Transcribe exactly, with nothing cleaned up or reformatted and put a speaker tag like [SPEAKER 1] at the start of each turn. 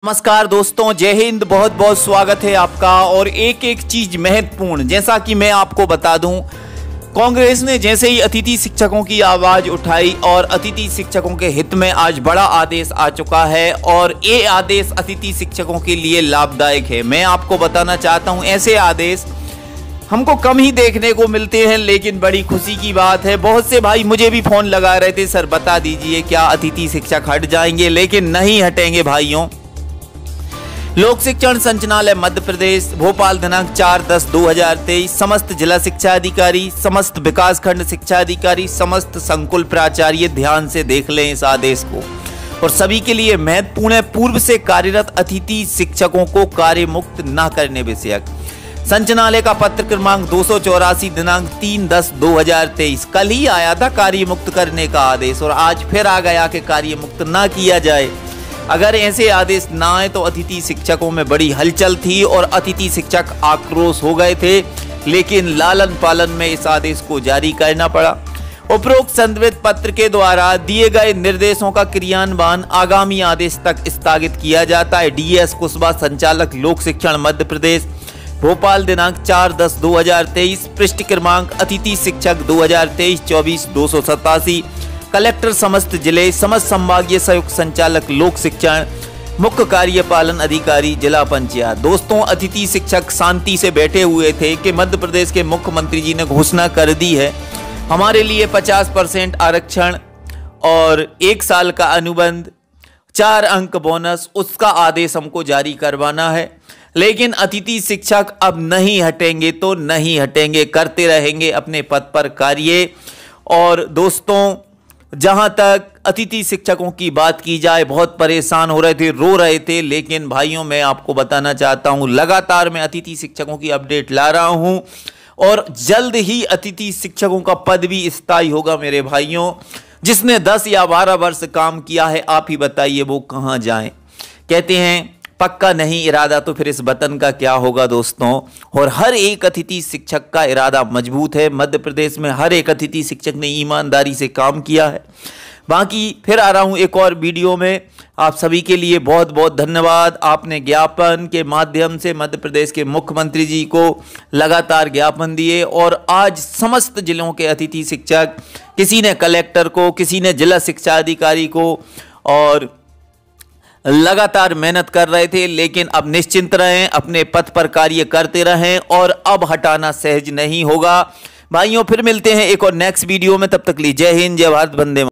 [SPEAKER 1] नमस्कार दोस्तों, जय हिंद। बहुत बहुत स्वागत है आपका। और एक एक चीज महत्वपूर्ण, जैसा कि मैं आपको बता दूं, कांग्रेस ने जैसे ही अतिथि शिक्षकों की आवाज उठाई और अतिथि शिक्षकों के हित में आज बड़ा आदेश आ चुका है और ये आदेश अतिथि शिक्षकों के लिए लाभदायक है। मैं आपको बताना चाहता हूं, ऐसे आदेश हमको कम ही देखने को मिलते हैं, लेकिन बड़ी खुशी की बात है। बहुत से भाई मुझे भी फोन लगा रहे थे, सर बता दीजिए क्या अतिथि शिक्षक हट जाएंगे, लेकिन नहीं हटेंगे भाइयों। लोक शिक्षण संचालनालय मध्य प्रदेश भोपाल दिनांक चार दस दो हजार तेईस समस्त जिला शिक्षा अधिकारी, समस्त विकास खंड शिक्षा अधिकारी, समस्त संकुल प्राचार्य ध्यान से देख लें इस आदेश को। और सभी के लिए महत्वपूर्ण है, पूर्व से कार्यरत अतिथि शिक्षकों को कार्य मुक्त न करने विषयक संचालनालय का पत्र क्रमांक दो सौ चौरासी दिनांक तीन दस दो हजार तेईस। कल ही आया था कार्य मुक्त करने का आदेश और आज फिर आ गया कि कार्य मुक्त ना किया जाए। अगर ऐसे आदेश ना आए तो अतिथि शिक्षकों में बड़ी हलचल थी और अतिथि शिक्षक आक्रोश हो गए थे, लेकिन लालन पालन में इस आदेश को जारी करना पड़ा। उपरोक्त संदर्भित पत्र के द्वारा दिए गए निर्देशों का क्रियान्वयन आगामी आदेश तक स्थगित किया जाता है। डीएस कुशवाहा, संचालक लोक शिक्षण मध्य प्रदेश भोपाल दिनांक चार दस दो हजार तेईस, पृष्ठ क्रमांक अतिथि शिक्षक दो हजार तेईस चौबीस दो सौ सतासी। कलेक्टर समस्त जिले, समस्त संभागीय संयुक्त संचालक लोक शिक्षण, मुख्य कार्यपालन अधिकारी जिला पंचायत। दोस्तों, अतिथि शिक्षक शांति से बैठे हुए थे कि मध्य प्रदेश के मुख्यमंत्री जी ने घोषणा कर दी है हमारे लिए पचास परसेंट आरक्षण और एक साल का अनुबंध, चार अंक बोनस, उसका आदेश हमको जारी करवाना है। लेकिन अतिथि शिक्षक अब नहीं हटेंगे तो नहीं हटेंगे, करते रहेंगे अपने पद पर कार्य। और दोस्तों, जहां तक अतिथि शिक्षकों की बात की जाए, बहुत परेशान हो रहे थे, रो रहे थे, लेकिन भाइयों मैं आपको बताना चाहता हूं, लगातार मैं अतिथि शिक्षकों की अपडेट ला रहा हूं और जल्द ही अतिथि शिक्षकों का पद भी स्थायी होगा मेरे भाइयों। जिसने दस या बारह वर्ष काम किया है, आप ही बताइए वो कहां जाए। कहते हैं पक्का नहीं इरादा तो फिर इस वतन का क्या होगा दोस्तों। और हर एक अतिथि शिक्षक का इरादा मजबूत है। मध्य प्रदेश में हर एक अतिथि शिक्षक ने ईमानदारी से काम किया है। बाकी फिर आ रहा हूं एक और वीडियो में। आप सभी के लिए बहुत बहुत धन्यवाद। आपने ज्ञापन के माध्यम से मध्य प्रदेश के मुख्यमंत्री जी को लगातार ज्ञापन दिए और आज समस्त जिलों के अतिथि शिक्षक, किसी ने कलेक्टर को, किसी ने जिला शिक्षा अधिकारी को, और लगातार मेहनत कर रहे थे, लेकिन अब निश्चिंत रहें, अपने पथ पर कार्य करते रहें और अब हटाना सहज नहीं होगा। भाइयों फिर मिलते हैं एक और नेक्स्ट वीडियो में, तब तक लिए जय हिंद, जय भारत, वंदे मातरम।